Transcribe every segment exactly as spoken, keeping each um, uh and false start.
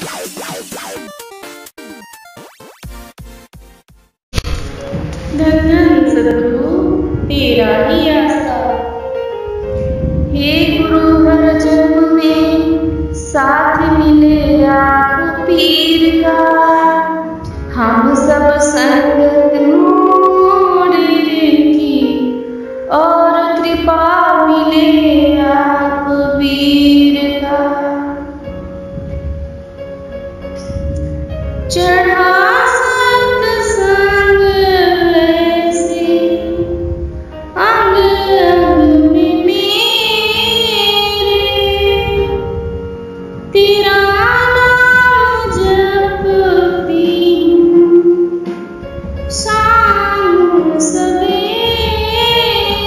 धन धन सद्गुरु तेरा ही आस्था। हे गुरु हर जन्म में साथ मिले आप पीर का, हम सब संगत मोड़े की और कृपा मिले आप वीर का। चढ़ा सत्संग ऐसे अंग अंग में मेरे, तेरा नाम जपती हूँ शाम सवेरे।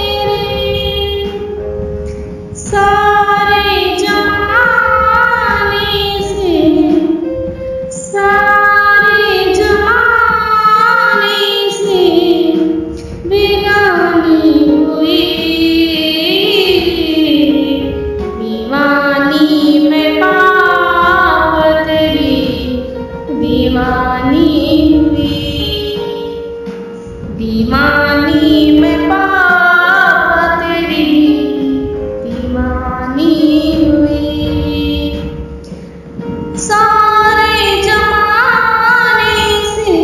सारे जमाने से सारे जमाने से बेगानी हुई, दीवानी मैं पाप तेरी दीवानी हुई, दीवानी मैं पाप तेरी दीवानी हुई। सारे जमाने से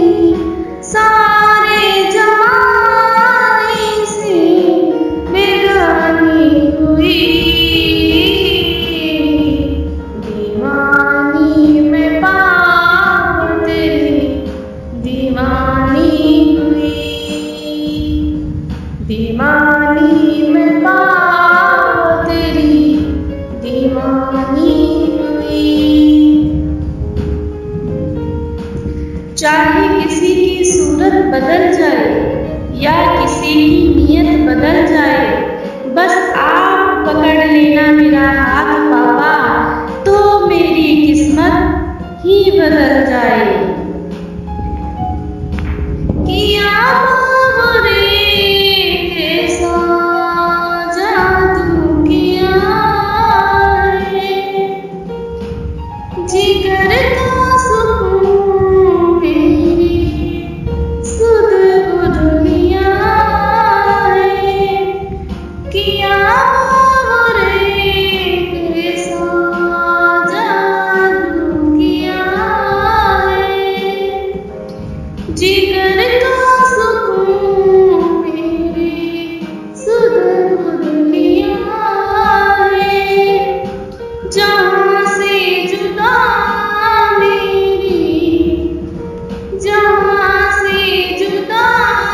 सारे जमाने से बेगानी हुई, दीवानी मैं पाप तेरी दीवानी हुई, दीवानी मैं पाप तेरी दीवानी हुई। चाहे किसी की सूरत बदल जाए या किसी की नियत बदल जाए, बस आप पकड़ लेना मेरा हाथ बाबा, तो मेरी किस्मत ही बदल जाए। किया बाबरे कैसा जादू किया है, जिगर का सुकून मेरी सुध बुध लिया है। किया बाबरे कैसा जादू किया है, जिगर का सुकून मेरी सुध बुध लिया है। जहाँ से जुदा मेरी जहाँ से जुदा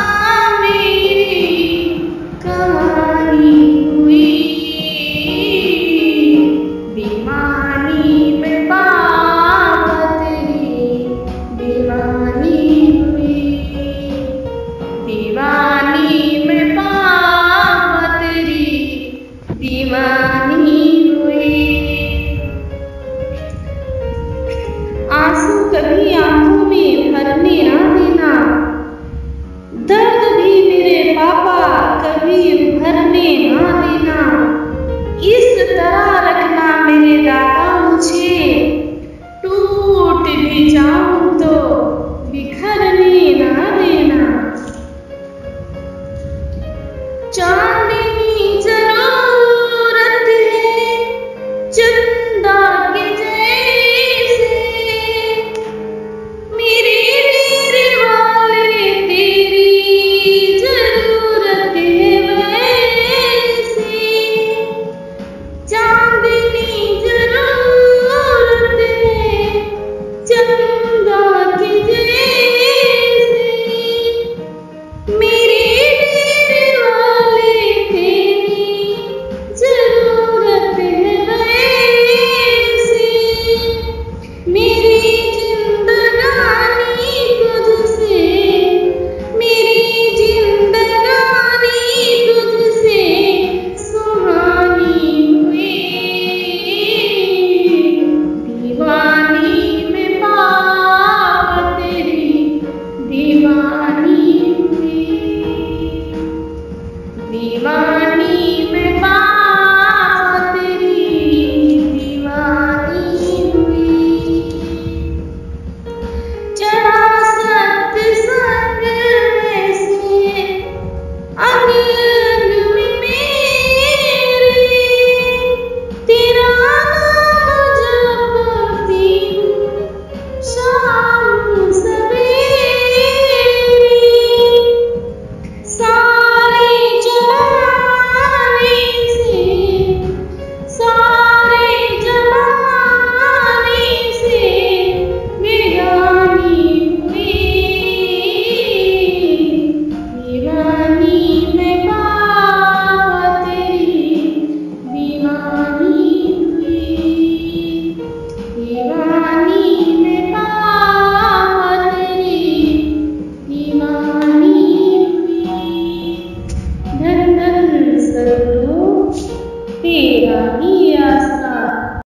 मेरी कहानी हुई, दीवानी मैं पाप तेरी दीवानी हुई, दीवानी मैं पाप तेरी दीवानी हुई। आंसू कभी आंखों में भरने ना